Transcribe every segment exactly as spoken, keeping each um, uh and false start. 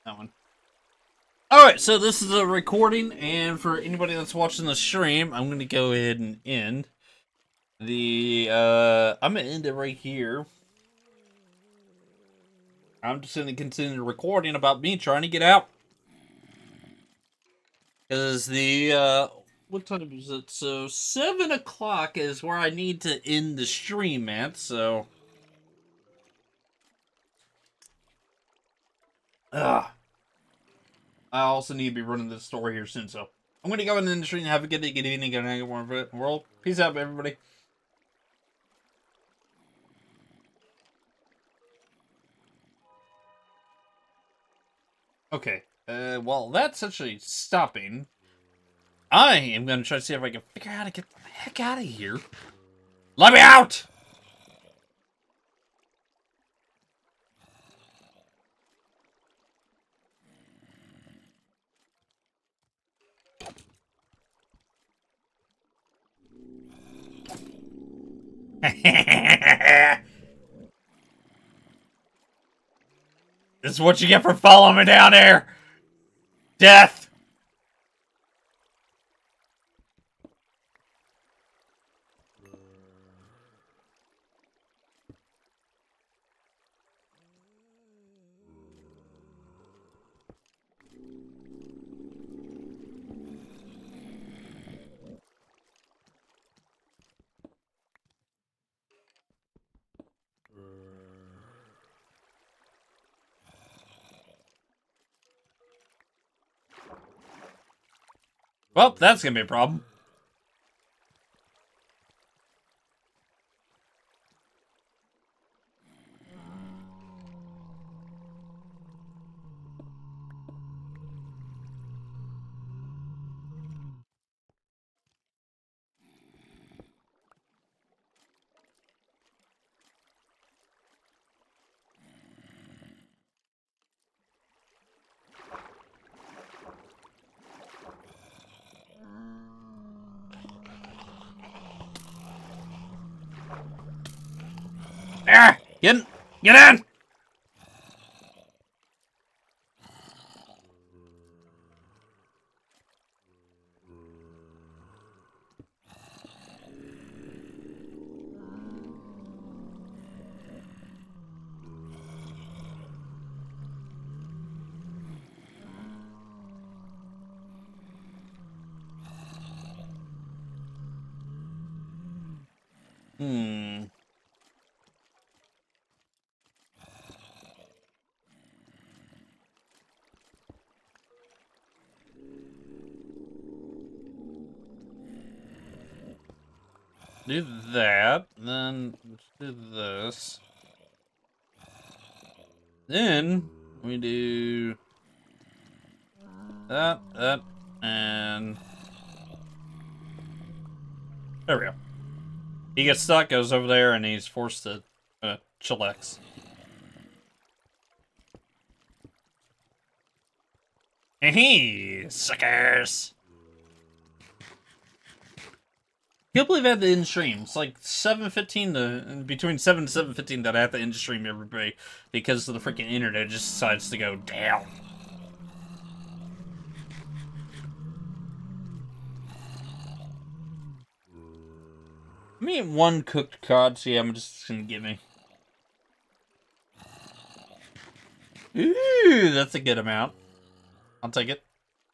That one. Alright, so this is a recording, and for anybody that's watching the stream, I'm going to go ahead and end the, uh, I'm going to end it right here. I'm just going to continue recording about me trying to get out. Because the, uh, what time is it? So, seven o'clock is where I need to end the stream at, so. Ugh. I also need to be running this store here soon, so. I'm going to go in the industry and have a good day, good evening, good night, good world. Peace out, everybody. Okay, uh, while that's actually stopping, I am going to try to see if I can figure out how to get the heck out of here. Let me out! This is what you get for following me down there! Death! Well, that's gonna be a problem. There! Get in! Get in! Hmm. Do that, then let's do this. Then we do that, that, and there we go. He gets stuck, goes over there, and he's forced to uh, chillax. Hee suckers! Can't believe I had to end stream. It's like seven fifteen to between seven to seven fifteen that I have to end stream everybody because of the freaking internet just decides to go down. Me and one cooked cod, so yeah, I'm just gonna get me. Ooh, that's a good amount. I'll take it.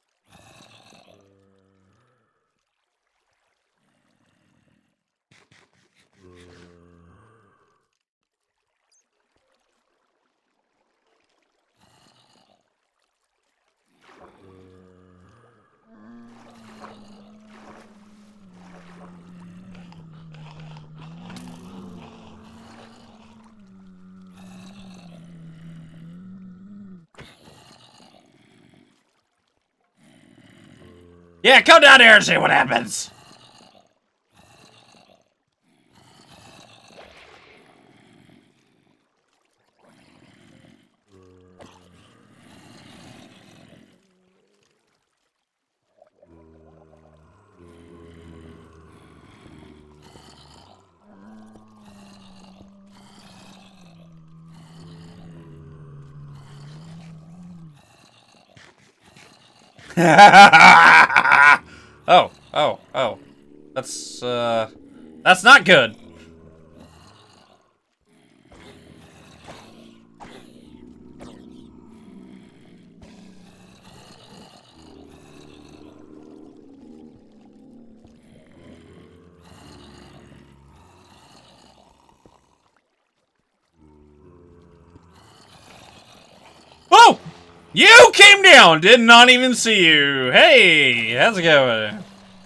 Yeah, come down here and see what happens. oh, oh, oh. That's, uh... That's not good. Oh! You came down! Did not even see you. Hey, how's it going?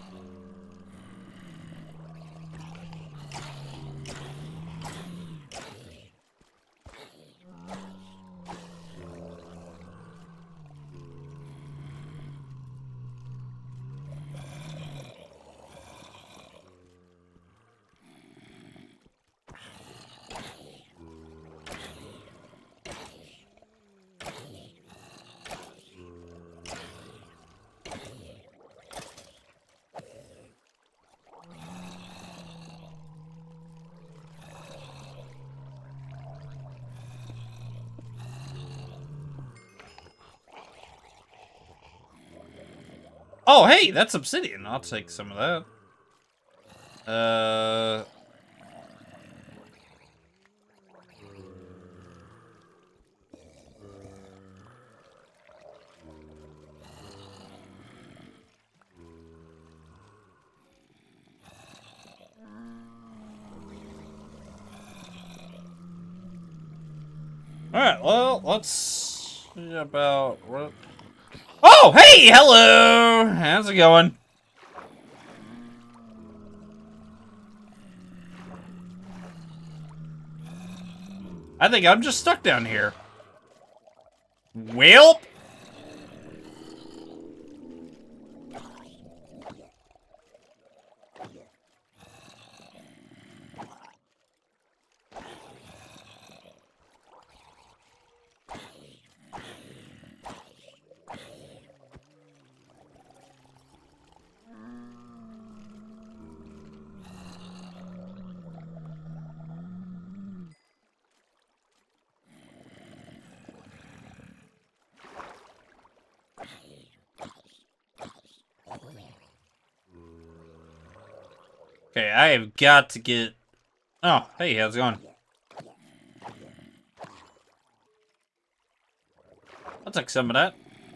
Oh, hey, that's obsidian. I'll take some of that. Uh... Alright, well, let's see about... What... Oh, hey, hello! How's it going? I think I'm just stuck down here. Well... Okay, I have got to get... Oh, hey, how's it going? I'll take some of that.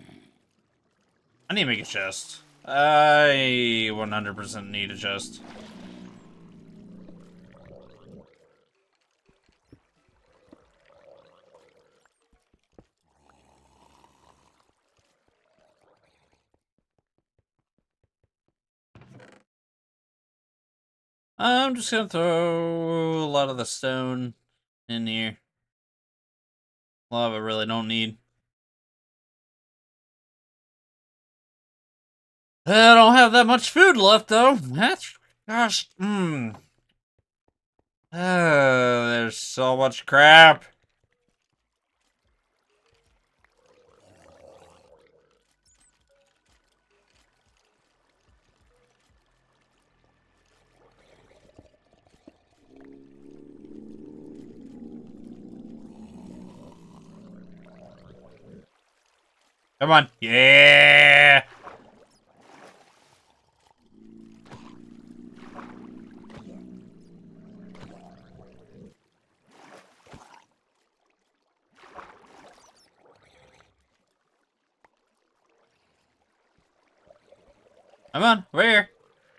I need to make a chest. I one hundred percent need a chest. I'm just gonna throw a lot of the stone in here. A lot of it really don't need. I don't have that much food left though. That's gosh, mmm. Oh, there's so much crap. Come on. Yeah. Come on, we're here.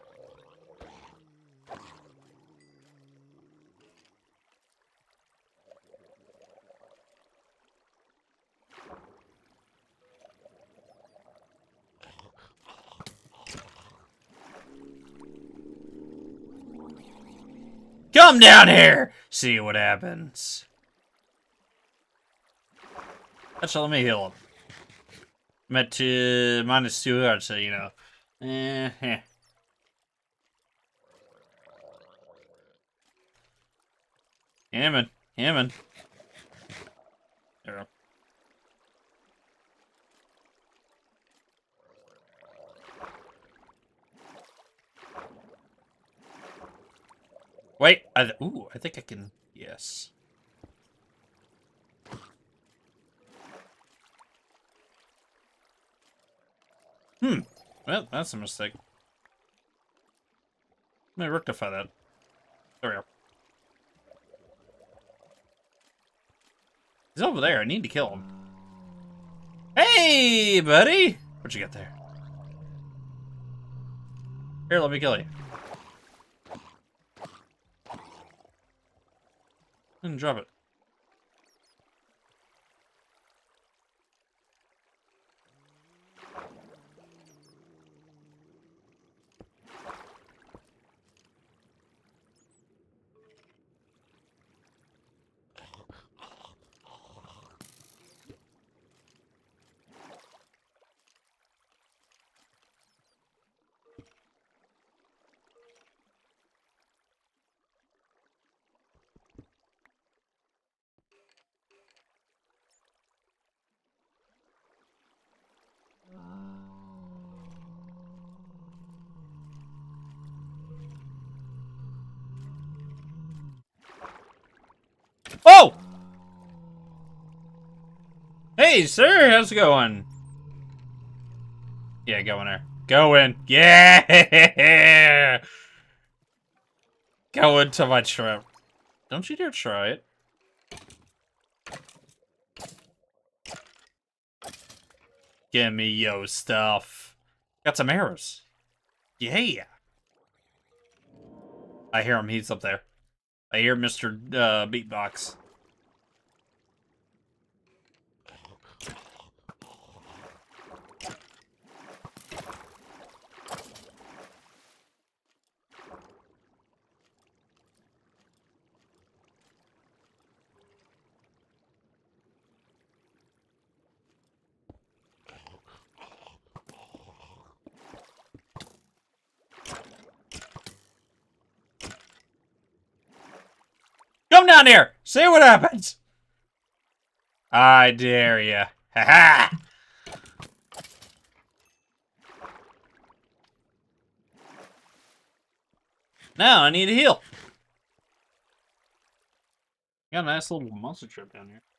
Come down here. See what happens. Actually, let me heal him. I'm at uh, minus two hearts, so you know. Eh, eh. Hammond, Hammond. There we go. Wait, I th ooh, I think I can. Yes. Hmm. Well, that's a mistake. Let me rectify that. There we go. He's over there. I need to kill him. Hey, buddy! What you got there? Here, let me kill you. And drop it. Oh! Hey, sir, how's it going? Yeah, go in there. Go in. Yeah! Go into my shrimp. Don't you dare try it. Give me yo stuff. Got some arrows. Yeah. I hear him. He's up there. I hear Mister Uh, Beatbox. Come down here! See what happens! I dare ya. Ha ha! Now I need a heal. Got a nice little monster trip down here.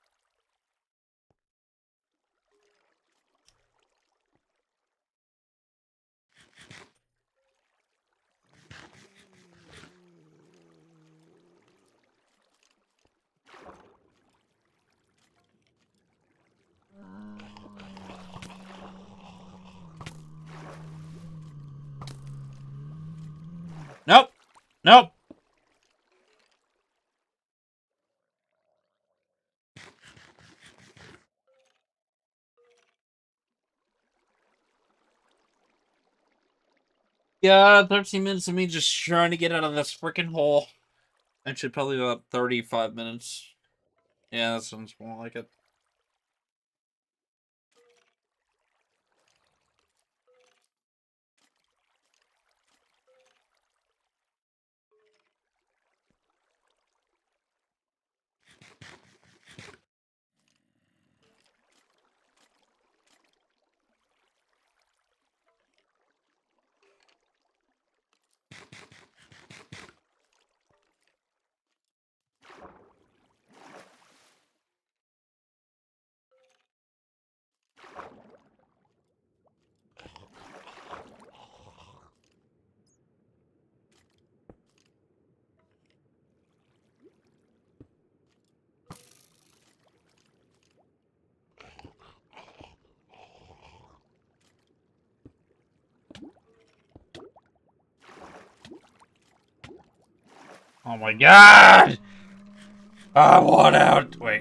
Nope. Nope. Yeah, thirteen minutes of me just trying to get out of this freaking hole. Actually, probably about thirty-five minutes. Yeah, that sounds more like it. Oh my god! I want out! Wait.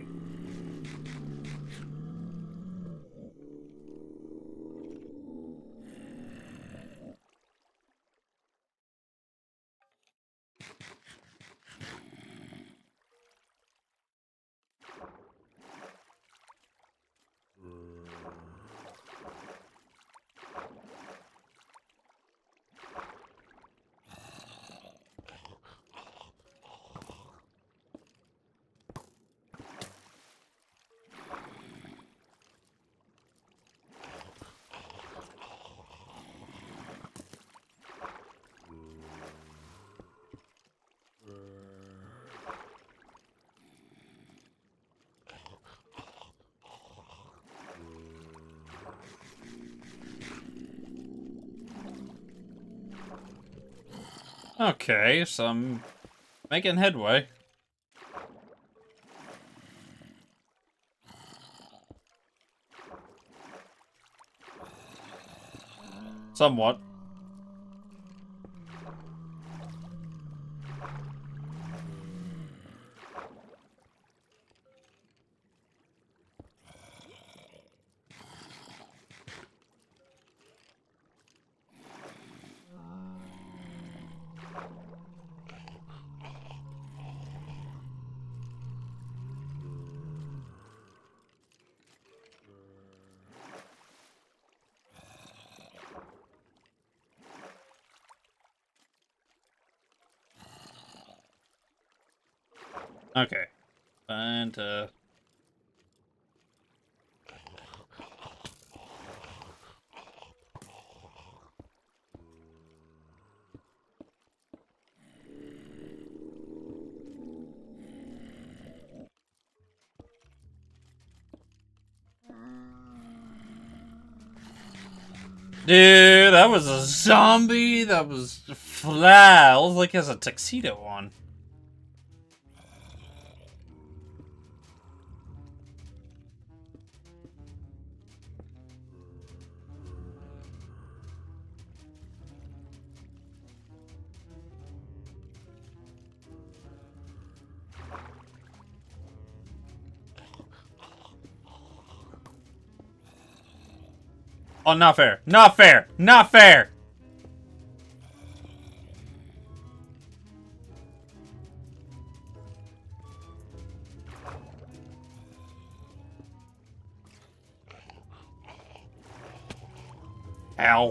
Okay, so I'm making headway. Somewhat. Okay. And, uh... dude, that was a zombie. That was flat. It looked like he has a tuxedo on. Oh, not fair. Not fair. Not fair. Ow.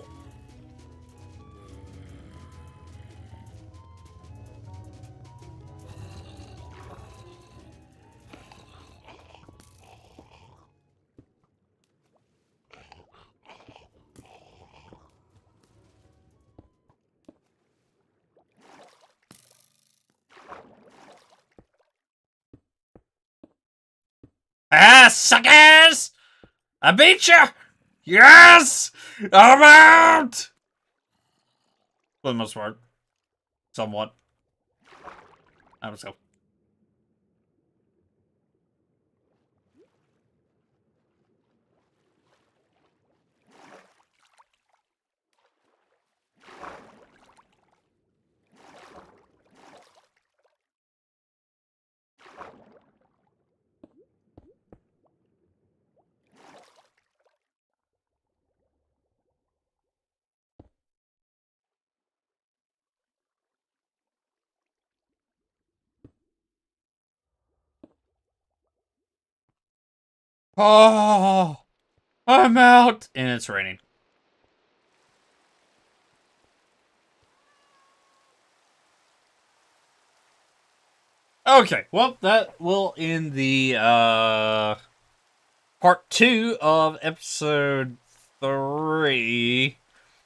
Ah, suckers! I beat you! Yes! I'm out! For the most part. Somewhat. I was go. Oh, I'm out! And it's raining. Okay, well, that will end the, uh... part two of episode three.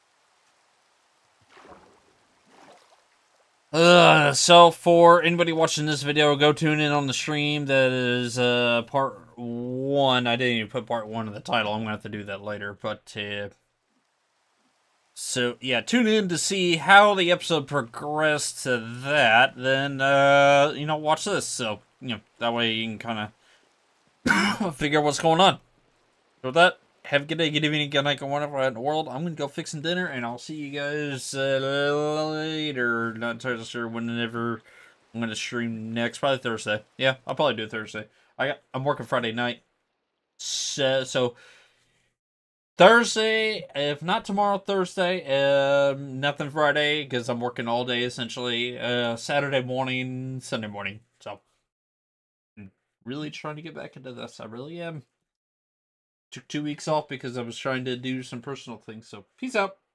Uh, so for anybody watching this video, go tune in on the stream. That is uh part one. I didn't even put part one in the title. I'm gonna have to do that later. But uh, so yeah, tune in to see how the episode progressed to that. Then uh, you know, watch this. So you know that way you can kind of figure out what's going on. So with that, have a good day, good evening, good night, good wonderful out in the world. I'm gonna go fix some dinner, and I'll see you guys uh, later. Not entirely sure whenever I'm gonna stream next. Probably Thursday. Yeah, I'll probably do it Thursday. I got, I'm working Friday night, so, so Thursday. If not tomorrow, Thursday. Um, nothing Friday because I'm working all day essentially. Uh, Saturday morning, Sunday morning. So, I'm really trying to get back into this. I really am. Took two weeks off because I was trying to do some personal things. So, peace out.